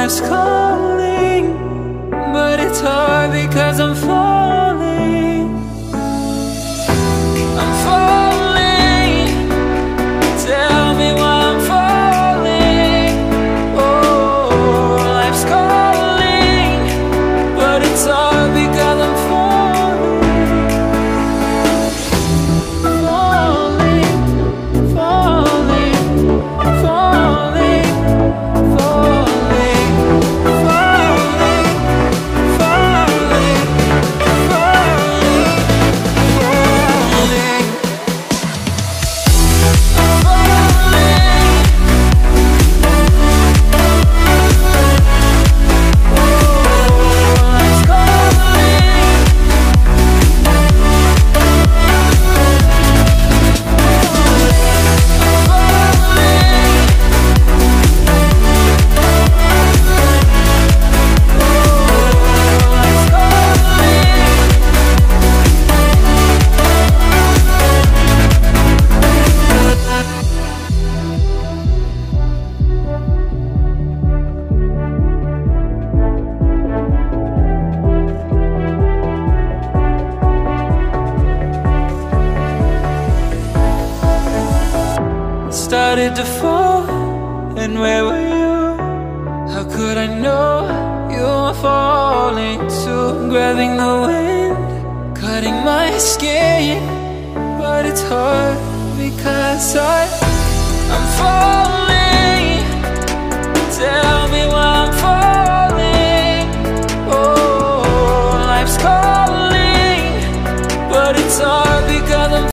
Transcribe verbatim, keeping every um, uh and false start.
life's calling, but it's hard because I'm falling. I'm falling. Tell me why I'm falling. Oh, life's calling, but it's hard because I'm falling. Falling, falling, falling, falling, falling, falling, falling, started to fall, and where were you? How could I know you were falling too? Grabbing the wind, cutting my skin, but it's hard because I, I'm falling.